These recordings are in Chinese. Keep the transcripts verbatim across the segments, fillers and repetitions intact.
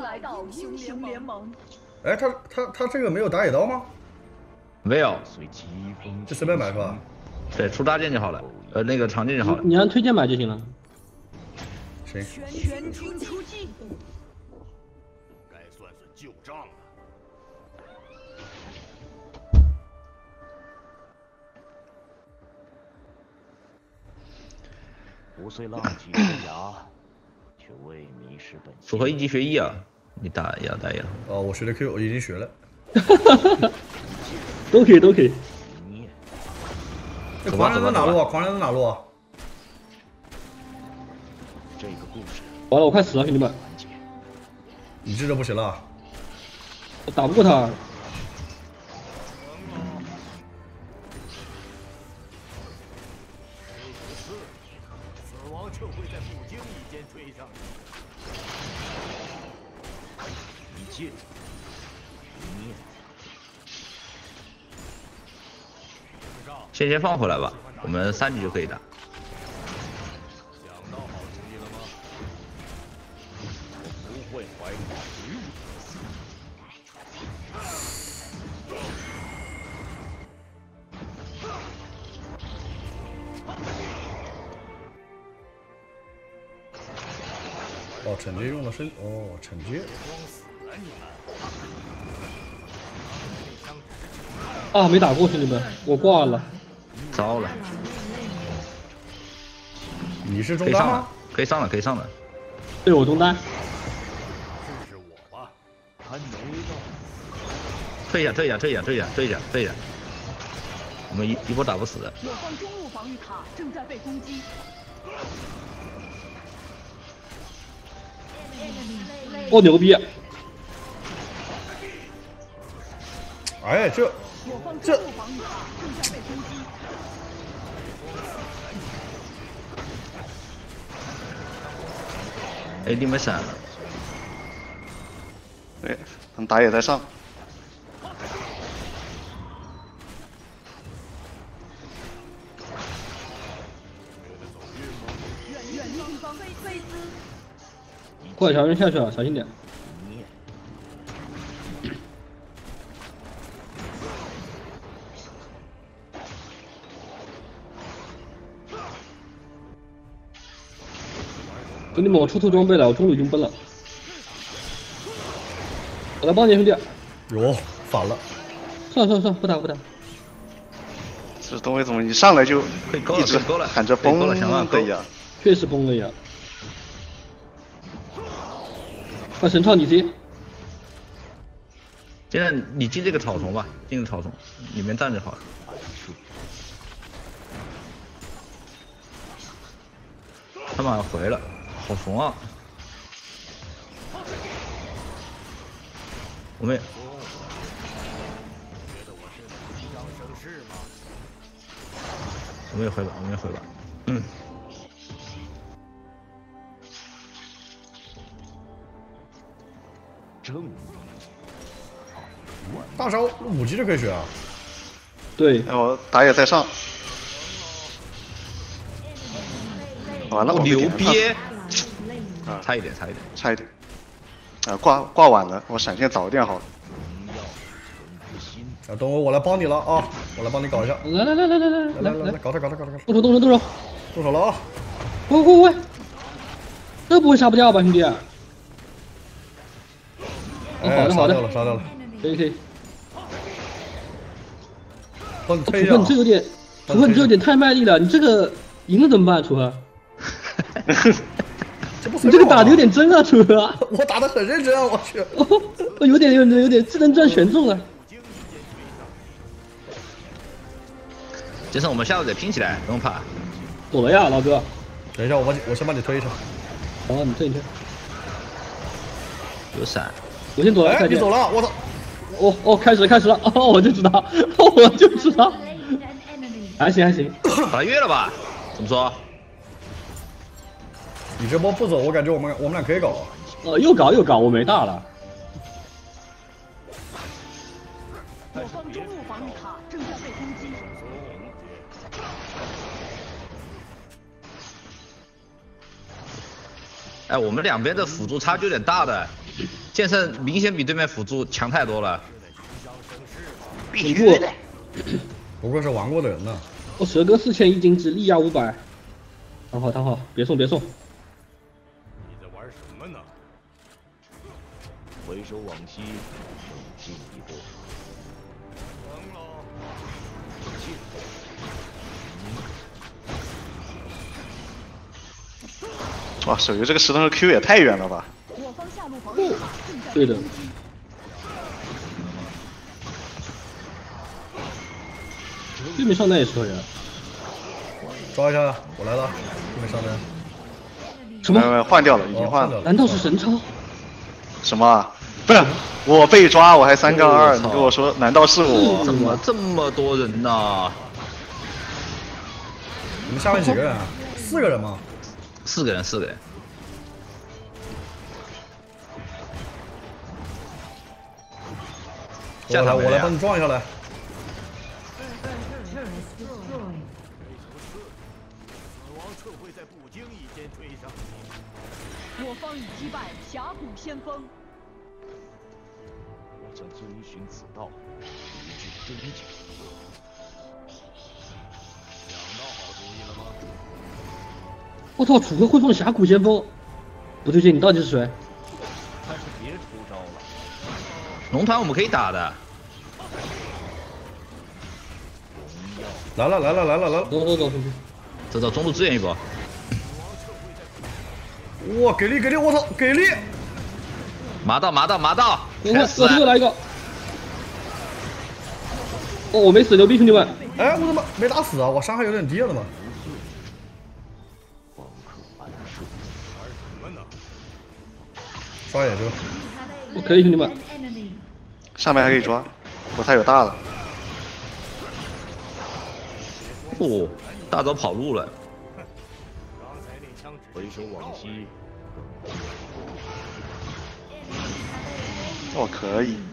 来到英雄联盟。 哎，他他他这个没有打野刀吗？ 没有， 就随便买是吧？ 对，出大件就好了，呃，那个长剑就好了。 你按推荐买就行了。 行。 全军出击。 该算算旧账了。 不遂浪迹天涯，却未迷失本心。 符合一级学艺啊，你打也要打野了。 哦，我学的 Q， 我已经学了。 都可以，都可以。 那狂人在哪路啊？狂人在哪路啊？ 这个故事完了，我快死了，兄弟们！ 你这就不行了。 我打不过他。 就会在不经意间追上你。一剑，一念。 先先放回来吧，我们三局就可以打。 想到好主意了吗？我不会怀疑你。 哦，惩戒用的是哦，惩戒。 啊，没打过，兄弟们，我挂了。 糟了。 你是中单吗？可以上了，可以上了。 对，我中单。 试试我吧，还没到。 退一下，退一下，退一下，退一下，退一下，退一下。我们一一波打不死的。 我方中路防御塔正在被攻击。 哦，牛逼！ 哎，这这， 哎，你们闪了。 对，等打野在上。 过来，小人下去了，小心点。兄弟们，我出错装备了，我中路已经崩了。我来帮你，兄弟。 哟，反了。 算了算了算了，不打不打。 这东西怎么一上来就一直喊着崩的呀？ 确实崩了呀。 把神操你接， 现在你进这个草丛吧，进这个草丛里面站着好了。他马上回了，好怂啊！我们我们也回吧，我们也回吧，嗯。 正大招五级就可以选啊。 对， 然后打野在上。完了，我牛逼！ 啊， 差一点，差一点， 差一点。啊，挂挂晚了，我闪现早一点好了。 啊，等我，我来帮你了啊！我来帮你搞一下。 来来来来来来来来来来，搞他搞他搞他搞他！ 动手动手动手！ 动手了啊！ 快快快！这不会杀不掉吧，兄弟？ 哦，好的好的， 杀掉了杀掉了， 可以可以。 帮你推一下。 楚河，你这有点，楚河，你这有点太卖力了，你这个赢了怎么办，楚河？你这个打的有点真啊，楚河。 我打的很认真啊，我去。 哦，有点有点有点智能转选中了。 杰森，我们下路得拼起来，不用怕。 走了呀，老哥。 等一下，我帮你，我先帮你推一下。 好，你推你推。 有闪。 我先走了， 哎，你走了，我操！ 哦哦，开始了开始了，哦，我就知道，我就知道，还行还行， 把他越了吧？怎么说？ 你这波不走，我感觉我们我们俩可以搞。 哦，又搞又搞，我没大了。 我方中路防御塔正在被攻击。 哎，我们两边的辅助差距有点大的。 剑圣明显比对面辅助强太多了。 必须的。 不愧是玩过的人呐。 我蛇哥四千一金值，力压五百。躺好躺好，别送别送。 你在玩什么呢？ 回首往昔，猛进一步。 成喽。 哇，手游这个石头的 Q 也太远了吧！ 我方下路防御塔正在对的。对面上单也是个人。 抓一下，我来了，对面上单。 什么？ 呃，换掉了，已经换了。 难道是神超？ 什么啊？不是，我被抓，我还三杠二，你跟我说，难道是我？ 怎么这么多人呢？ 你们下面几个人啊？四个人吗？ 四个人，四个人。 我来，我来帮你撞一下来。 我方已击败峡谷先锋。 我将遵循此道，直至终结。 想到好主意了吗？ 我操，楚河会放峡谷先锋，不对劲，你到底是谁？ 还是别出招了。 龙团我们可以打的。 来了来了来了来了！ 走走走， 走走，中路支援一波。 哇，给力给力！我操，给力！ 麻到麻到麻到！ 我我这个来一个。哦，我没死，牛逼兄弟们！ 哎，我怎么没打死啊？我伤害有点低了嘛。刷野车。 我可以兄弟们。 上面还可以抓，不太有大了。 哦，大早跑路了。 回首往昔， 哦，可以。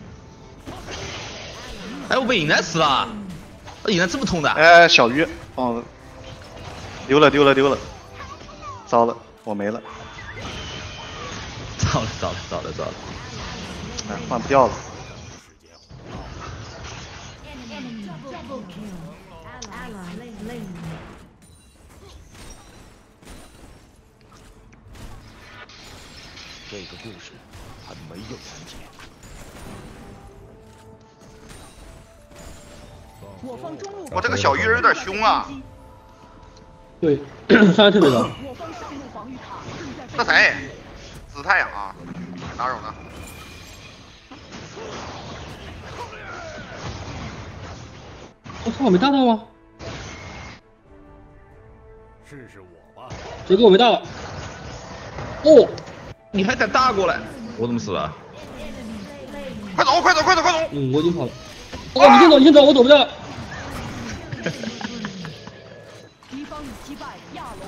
哎，我被引来死了，引来这么痛的？ 哎，小鱼，哦，丢了丢了丢了，糟了，我没了。 糟了糟了糟了糟了！ 哎，换不掉了。 这个故事还没有完结。 我方中路， 我这个小鱼人有点凶啊！ 对，伤害特别高。 我方上路防御塔正在那谁？紫太阳啊？哪有呢？ 我操，我没大到吗？ 试试我吧。 这个我没大了。哦， 你还敢大过来？我怎么死了？ 快走快走快走快走！ 嗯，我已经跑了。哦，你先走，你先走，我走不掉了。 敌方已击败亚龙。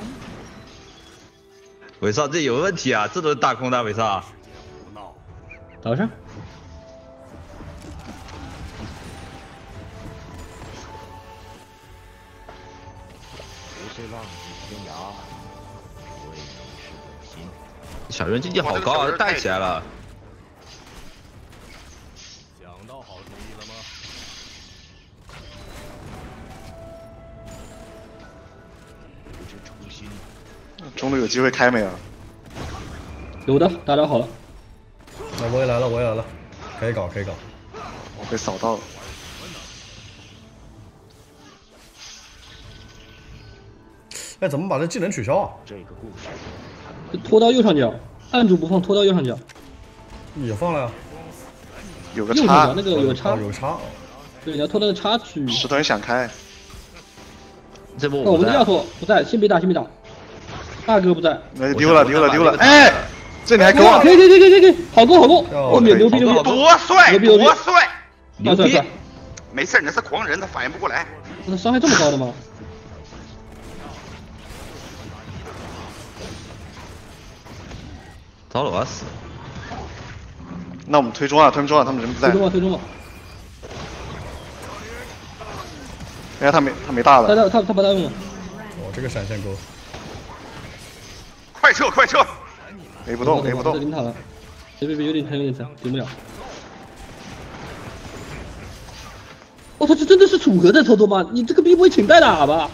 伟少，这有问题啊！这都是大空的，伟少。 不闹。 打上。 不是浪迹天涯，为你是本心。 小人经济好高啊，都带起来了。 想到好主意了吗？ 不知初心。 中路有机会开没有？ 有的，大家好了。 那我也来了，我也来了，可以搞可以搞。 我被扫到了。 哎，怎么把这技能取消啊？ 这个故事拖到右上角，按住不放，拖到右上角。 也放了呀。 有个叉， 右上角那个有叉， 哦有叉。 对，你要拖那个叉去。 石头人想开。 这波我们的亚索不在，先别打，先别打。大哥不在。 那丢了丢了丢了！哎，这你还给我？ 可以可以可以可以可以，好攻好攻！我牛牛逼牛逼！ 多帅多帅！ 牛逼！ 没事，那是狂人，他反应不过来。 他伤害这么高的吗？ 糟了，我要死！ 那我们推中啊，推中啊，他们人不在。 推中了，推中了。 哎，他没他没大了。 他他他他把他用了。 哦，这个闪现钩。 快撤快撤！ 没不动没不动。 别别别，有点疼有点疼，顶不了。我操，这真的是楚河在操作吗？你这个逼不会请代打吧？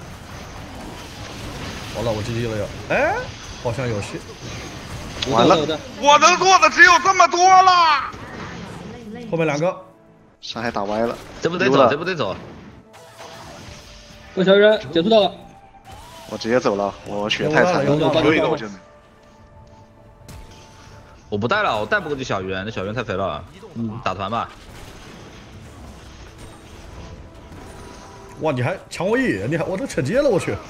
好了，我 G G 了要。哎，好像有戏。 完了， 我能做的只有这么多了。 后面两个， 伤害打歪了， 这不得走，这不得走。 我小人结束到了。 我直接走了，我血太残了，有一个我就没。 我不带了，我带不过这小圆，那小圆太肥了。嗯，打团吧。 哇，你还抢我野，你还我都惩戒了，我去。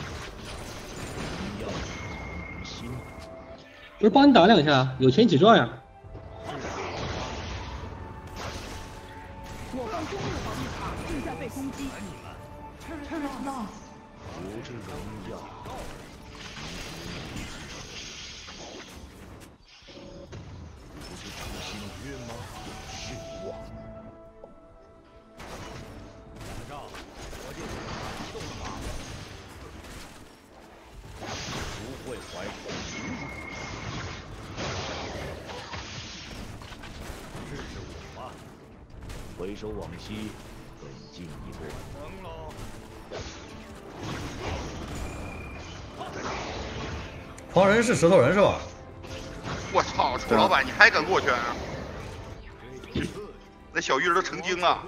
不是帮你打两下，有钱一起赚呀。 我方中路防御塔正在被攻击。Turret lost。 不是荣耀。不是主心约吗？是我。 让我就移动了吧。不会怀疑。试试我吧。 回首往昔，更进一步。 能喽。 狂人是石头人是吧？ 我操，楚老板你还敢过去啊？那小玉儿都成精啊！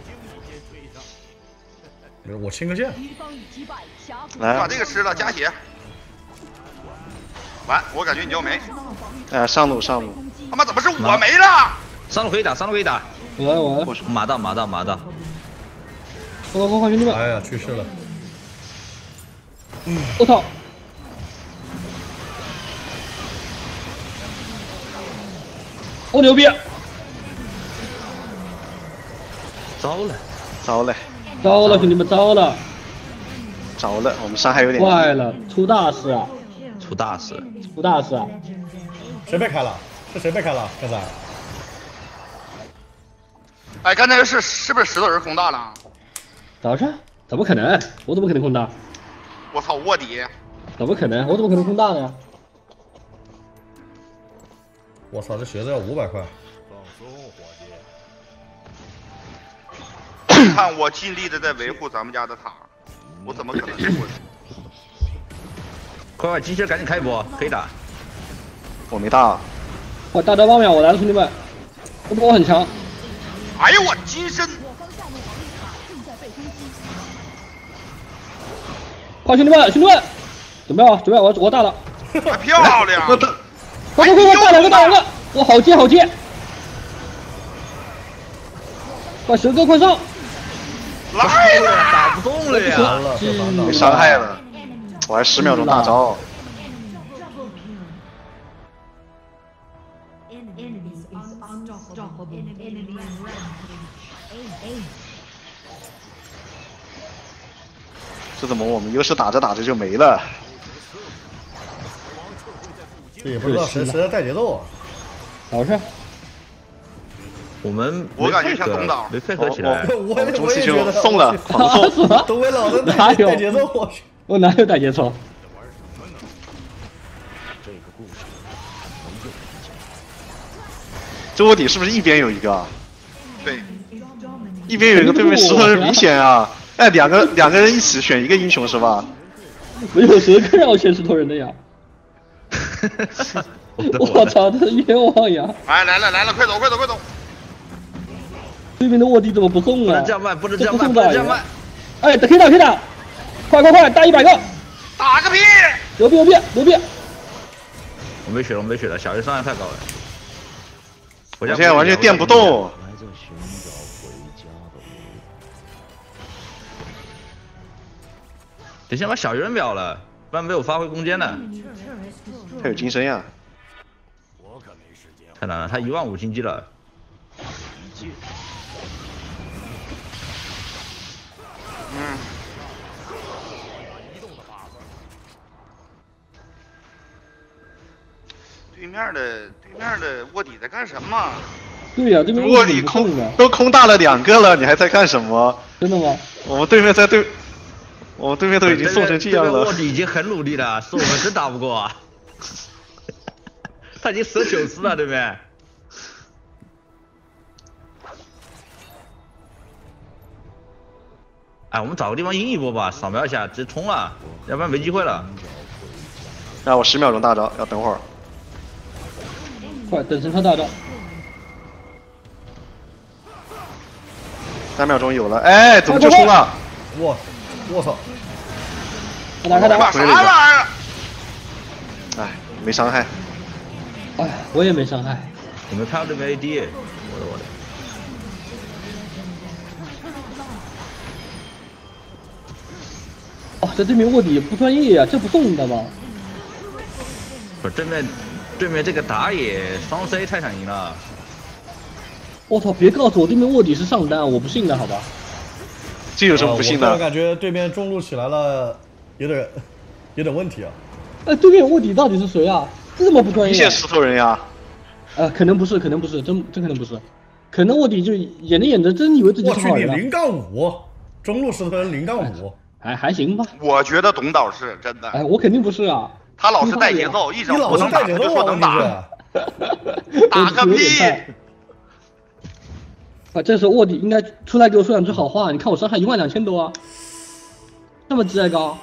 我清个剑。 来，把这个吃了，加血。完，我感觉你要没。 哎，上路上路。 他妈怎么是我没了？ 上路可以打，上路可以打。 我来我来。 马到马到马到。 快快快，兄弟们！ 哎呀，去世了。 嗯，我操！我牛逼！ 糟了， 糟了， 糟了，兄弟们，糟了！ 糟了，我们伤害有点坏了，出大事啊！ 出大事！ 出大事啊！ 谁被开了？是谁被开了？刚才？ 哎，刚才是是不是石头人空大了？ 咋回事？怎么可能？我怎么可能空大？ 我操，卧底！ 怎么可能？我怎么可能空大呢？ 我操，这鞋子要五百块。 放松，伙计。看我尽力的在维护咱们家的塔，我怎么可能输过去？ 快快，机器人赶紧开一波，可以打。 我没大。 我大招八秒，我来了，兄弟们！这波很强。 哎呦我金身！ 快，兄弟们，兄弟们，准备好，准备好，我我大了。 漂亮！ 我的。 快快快快，大两个大两个！我好接好接！快蛇哥快上！ 来了， 打不动了呀！ 被伤害了，我还十秒钟大招。这怎么我们优势打着打着就没了？ 这也不知道谁谁在带节奏啊！ 咋回事？ 我们我感觉像东岛没配合起来。 我我中期就送了，狂送！ 东北老子哪有带节奏？我去！ 我哪有带节奏？ 这个故事没有理解。 这卧底是不是一边有一个？ 对， 一边有一个，对面石头人明显啊！哎，两个两个人一起选一个英雄是吧？ 没有蛇哥让我选石头人的呀！我操，这冤枉呀！ 哎，来了来了，快走快走快走！ 对面的卧底怎么不送啊？ 不能这样卖，不能这样卖， 不能这样卖！ 哎，可以打可以打！快快快，打一百个！ 打个屁！ 牛逼牛逼牛逼！ 我没血了，我没血了，小鱼伤害太高了。我现在完全电不动。 还在寻找回家的路。 得先把小鱼人秒了，不然没有发挥空间的。 他有金身呀！ 我可没时间。 太难了，他一万五经济了。 嗯。对面的对面的卧底在干什么？ 对呀、啊，对面卧底空都空大了两个了，你还在干什么？ 真的吗？ 我们对面在对，我们对面都已经送成这样了。 卧底已经很努力了，是我们真打不过啊。 他已经死了九次了，对不对？哎，我们找个地方阴一波吧，扫描一下，直接冲了，要不然没机会了。 啊，我十秒钟大招，要等会儿。 快，等神超大招。 三秒钟有了，哎，怎么就冲了？ 我，我操！ 快打，快打！ 啥玩意儿？ 哎，没伤害。 哎，我也没伤害。 有没有看到这边 A D？ 我的我的。 哦，在对面卧底不专业呀、啊，这不送的吗？ 不是对面，对面这个打野双 C 太想赢了。 我操！别告诉我对面卧底是上单，我不信的好吧？ 这有什么不信的？ 我感觉对面中路起来了，有点有点问题啊。 哎，对面卧底到底是谁啊？这么不专业、啊？ 一线石头人呀。 呃，可能不是，可能不是，真真可能不是，可能卧底就演着演着真以为自己是好人了。 我去，你零杠五，中路石头人零杠五。 还还行吧， 我觉得董导是真的。 哎，我肯定不是啊， 他老是带节奏，一整不能打他就说能打，打个屁！ 啊，这时候卧底应该出来给我说两句好话。你看我伤害一万两千多啊，这么职业高。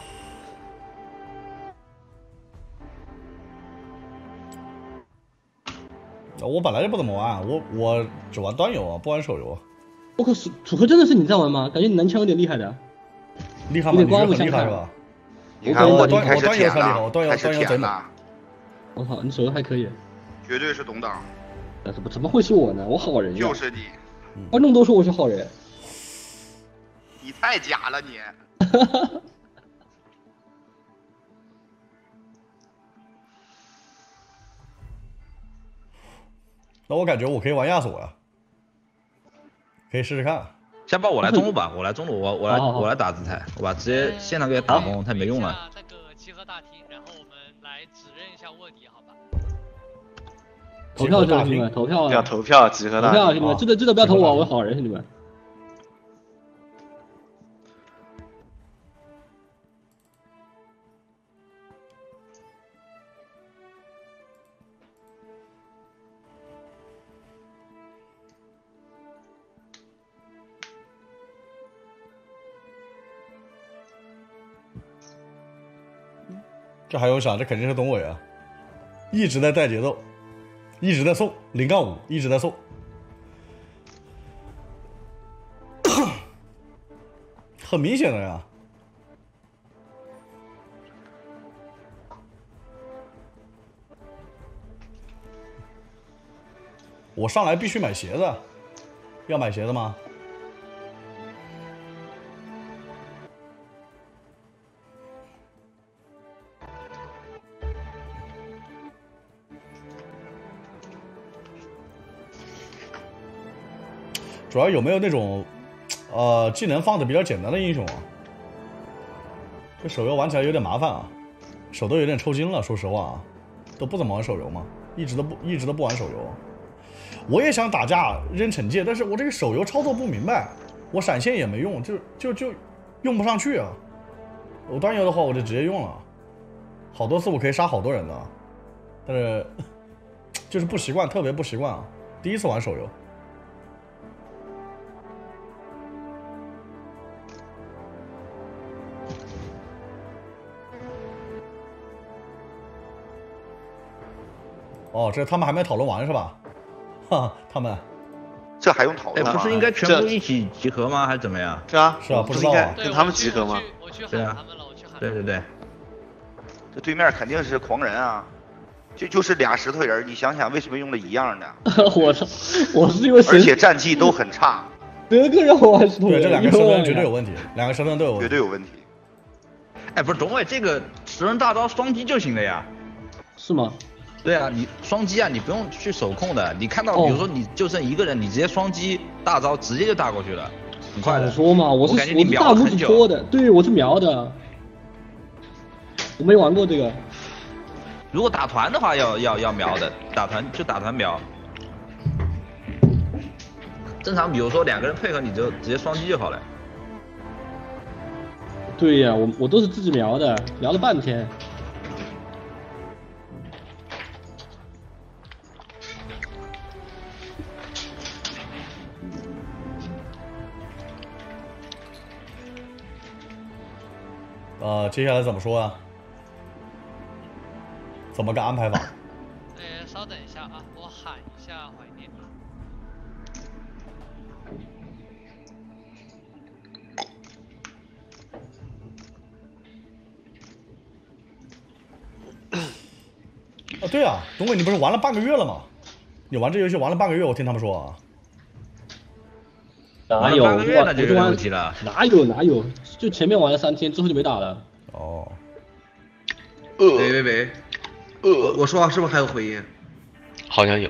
我本来就不怎么玩，我我只玩端游啊，不玩手游。 我靠，楚楚河真的是你在玩吗？感觉你男枪有点厉害的。 厉害吗？你觉得很厉害是吧？ 你看我端开始舔了，我端游端游真的。 我操，你手游还可以。 绝对是董导。 但是怎么会是我呢？我好人呀。 就是你。 观众都说我是好人。 你太假了你。 那我感觉我可以玩亚索呀，可以试试看。 先把我来中路吧，我来中路，我我来我来打姿态，我把直接现场给他打崩，他没用了。 那个集合大厅，然后我们来指认一下卧底，好吧？ 投票兄弟们，投票要投票集合大厅。 投票兄弟们，记得记得不要投我，我是好人，兄弟们。 这还用想？这肯定是董伟啊，一直在带节奏，一直在送零杠五，一直在送。很明显的呀。我上来必须买鞋子，要买鞋子吗？ 主要有没有那种，呃，技能放的比较简单的英雄啊？这手游玩起来有点麻烦啊，手都有点抽筋了。说实话啊，都不怎么玩手游嘛，一直都不一直都不玩手游。我也想打架扔惩戒，但是我这个手游操作不明白，我闪现也没用，就就就用不上去啊。我端游的话，我就直接用了，好多次我可以杀好多人的，但是就是不习惯，特别不习惯啊。第一次玩手游。 哦，这他们还没讨论完是吧？哈，他们这还用讨论吗？ 不是应该全部一起集合吗？还是怎么样？ 是啊， 是啊， 不是应该跟他们集合吗？ 我去喊他们了，我去喊。 对对对， 这对面肯定是狂人啊！就就是俩石头人，你想想为什么用的一样的？ 我操，我是因为而且战绩都很差。 德哥让我玩石头人， 对，这两个石头人绝对有问题，两个石头人都有问题， 绝对有问题。 哎，不是董伟，这个十人大招双击就行了呀？ 是吗？ 对啊，你双击啊，你不用去手控的。你看到，比如说你就剩一个人，你直接双击大招，直接就打过去了，很快的。 我说嘛，我是我感觉你是大拇指戳的，对，我是瞄的，我没玩过这个。 如果打团的话，要要要瞄的，打团就打团瞄。正常，比如说两个人配合，你就直接双击就好了。 对呀、啊，我我都是自己瞄的，瞄了半天。 呃，接下来怎么说啊？怎么个安排法？ 呃，稍等一下啊，我喊一下怀念。 哦，对啊，东伟，你不是玩了半个月了吗？你玩这游戏玩了半个月，我听他们说啊。 哪有？ 半个月那就有玩问题了。 哪有哪有？就前面玩了三天，之后就没打了。 哦。 喂喂喂，呃，我说话是不是还有回音？ 好像有。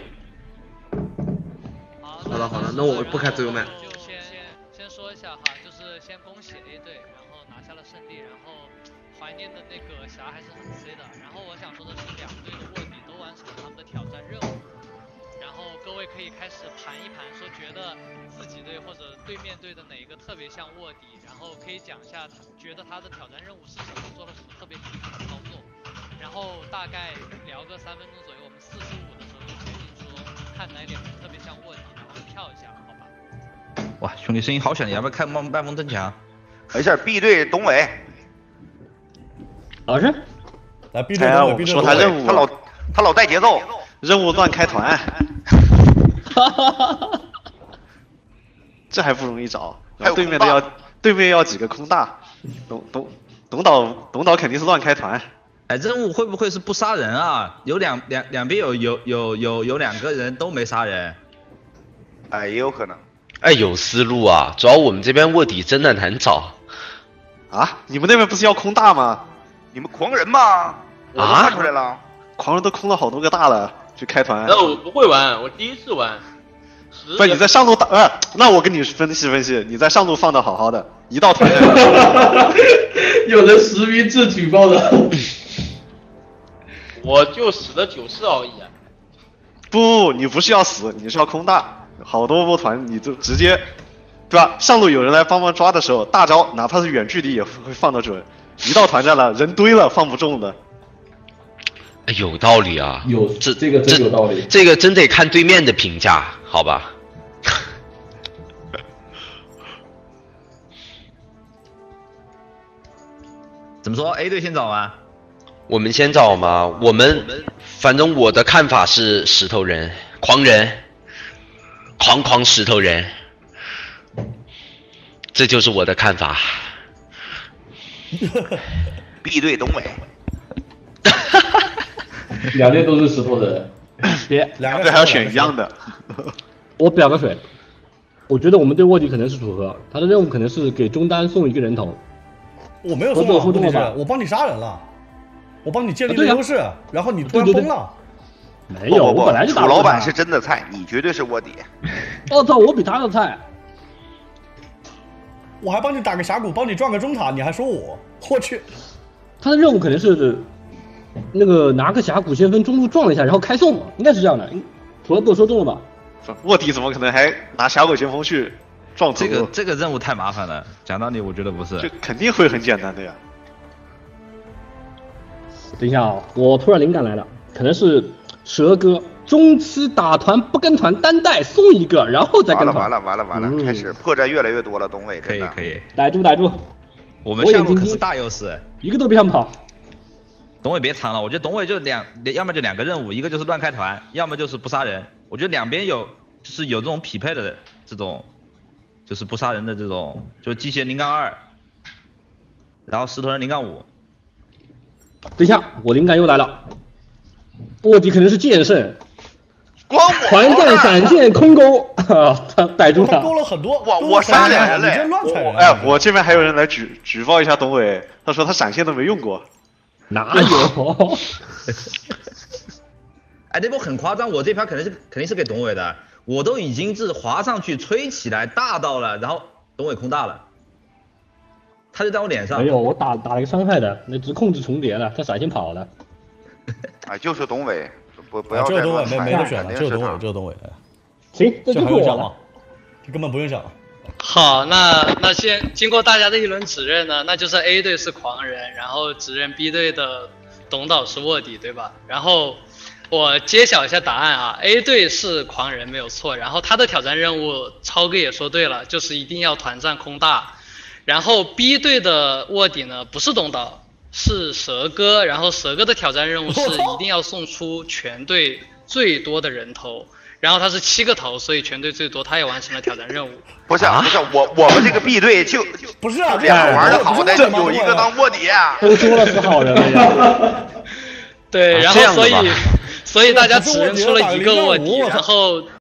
好了好了，那我不开自由麦。 就先先说一下哈，就是先恭喜 A 队，然后拿下了胜利，然后怀念的那个侠还是很 C 的。然后我想说的是，两队的卧底都完成了他们的挑战任务，然后各位可以开始盘一盘，说觉得自己队或者对面队的哪一个特别像卧底，然后可以讲一下觉得他的挑战任务是什么，做了什么特别离谱的操作。然后大概聊个三分钟左右，我们四十五的时候就决定说，看哪两个特别像卧底，然后跳一下，好吧？ 哇，兄弟声音好响，你要不要开麦麦克风增强？ 没事 ，B 队东伟。 老师， 来 B 队东伟 ，B 队说他任务， 他老他老带节奏， 任务乱开团。这还不容易找，对面的要对面要几个空大，董董董导董导肯定是乱开团。 哎，任务会不会是不杀人啊？有两两两边有有有有有两个人都没杀人， 哎，也有可能。 哎，有思路啊，主要我们这边卧底真的难找。 啊？你们那边不是要空大吗？ 你们狂人吗？我都看出来了， 啊、狂人都空了好多个大了，去开团。 那我不会玩，我第一次玩。 不是你在上路打，呃，那我跟你分析分析，你在上路放的好好的，一到团有人实名制举报的。 我就死了九次而已啊！ 不，你不是要死，你是要空大，好多波团你就直接，对吧？上路有人来帮忙抓的时候，大招哪怕是远距离也会放得准，一到团战了，人堆了放不中的。 有道理啊， 有这这个真有道理， 这个真得看对面的评价，好吧？ 怎么说 ？A 队先找吗？ 我们先找吗？我们反正我的看法是石头人、狂人、狂狂石头人，这就是我的看法。 B 队东伟， 两队都是石头人，别两队还要选一样的。 我表个水，我觉得我们队卧底可能是楚河，他的任务可能是给中单送一个人头。 我没有送啊，问题是我帮你杀人了。我帮你建立了优势，啊、然后你突然崩了。 没有，我本来就打。 楚老板是真的菜，你绝对是卧底。 我操，我比他的菜。 我还帮你打个峡谷，帮你赚个中塔，你还说我？我去。 他的任务肯定是那个拿个峡谷先锋中路撞了一下，然后开送，应该是这样的。楚老板说中了吧？ 卧底怎么可能还拿峡谷先锋去撞这个这个任务太麻烦了，讲道理我觉得不是。 这肯定会很简单的呀。 等一下啊，我突然灵感来了，可能是蛇哥中期打团不跟团单带送一个，然后再跟团。 完了完了完了完了，嗯、开始破绽越来越多了，东伟可以可以， 逮住逮住， 我们项目可是大优势， 一个都别想跑。 董伟别藏了，我觉得董伟就两，要么就两个任务，一个就是乱开团，要么就是不杀人。我觉得两边有就是有这种匹配的这种，就是不杀人的这种，就是机器人零杠二，然后石头人零杠五。 等一下，我灵感又来了，卧底肯定是剑圣，团战闪现空勾，他逮住他， 勾了很多， 哇，我闪人了， 哎，我这边还有人来举举报一下董伟，他说他闪现都没用过， 哪有？ 哎，这波很夸张，我这盘肯定是肯定是给董伟的，我都已经是滑上去吹起来大到了，然后董伟空大了。他就在我脸上。 没有，我打打了一个伤害的，那只控制重叠了，他闪现跑了。 哎，就是董伟，不不要再这个董伟没没得选了，这个董伟，这个董伟。行， 这就是我了。 这根本不用想了。 好，那那先经过大家的一轮指认呢，那就是 A 队是狂人，然后指认 B 队的董导是卧底，对吧？然后我揭晓一下答案啊 ，A 队是狂人没有错，然后他的挑战任务超哥也说对了，就是一定要团战空大。 然后 B 队的卧底呢不是东岛，是蛇哥，然后蛇哥的挑战任务是一定要送出全队最多的人头，然后他是七个头，所以全队最多，他也完成了挑战任务。 不是不是，我我们这个 B 队就不是啊， 俩玩的好的，有一个当卧底， 都多了是好人了呀。 对，然后所以所以大家只认出了一个卧底， 啊、 然后